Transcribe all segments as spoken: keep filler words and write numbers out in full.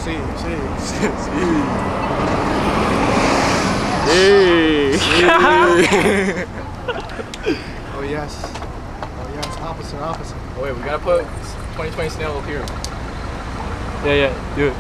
Sí, sí, sí, sí. Hey. Oh yes. Oh yes. Opposite, opposite. Oh wait, we gotta put twenty twenty snail up here. Yeah, yeah, do it.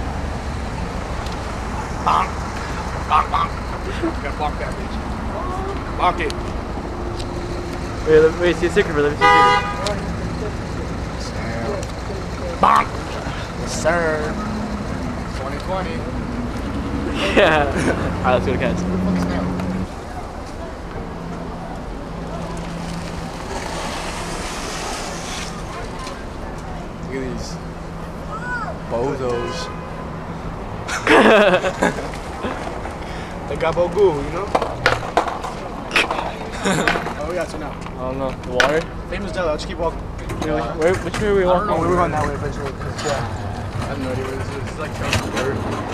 Bonk. Bonk, bonk. You gotta bonk that bitch. Bonk it. Wait, let me wait, see a secret, let me see a secret. Snail. Bonk. Yes, sir. twenty twenty. Yeah. Alright, let's go to catch. Fuck snail. Look at these bozos. They got Bogu, you know? Oh, we got two now. I don't know. The water? Famous jelly, let's keep walking. Where, where, which way are we walking? Oh, we were going that way eventually. Yeah. I have no idea what this is. It's like trying dirt.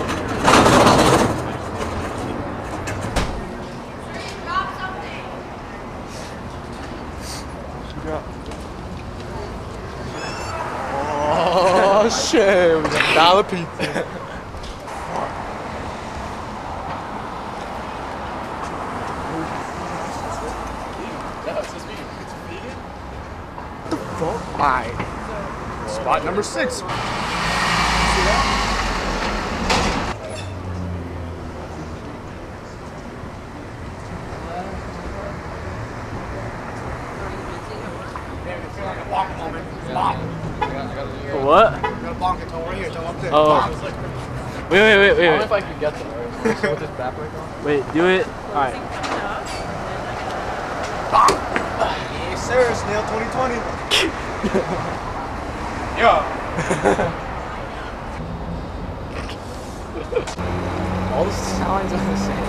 Oh shit, we got dollar pizza. Alright. Spot number six. See that? What? You gotta bonk it, right here, up there. Oh. Wait, wait, wait, wait. I don't know wait. if I can get them. Right? So with this back right now. Wait, do it. Alright. Yes, sir. Snail twenty twenty. Yeah. All the signs are the same.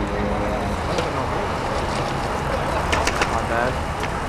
Not bad.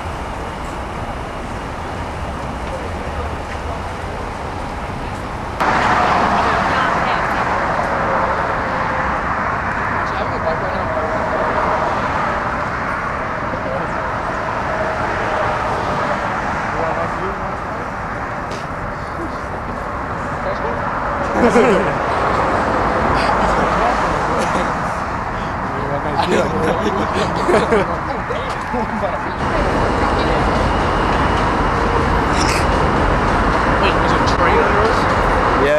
Wait, there's a train on yours? Yeah.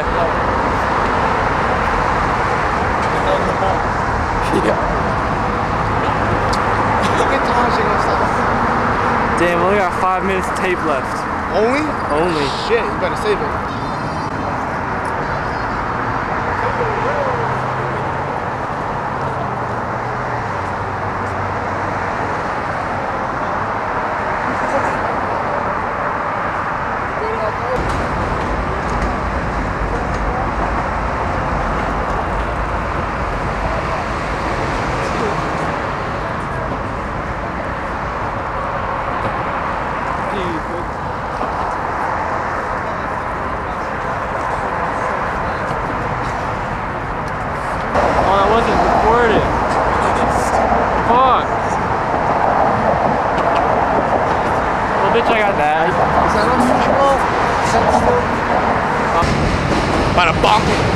Yeah. Damn, we only got five minutes of tape left. Only? Only. Shit, you better save it. Bitch, I got that. Is that unusual? Bada bonk.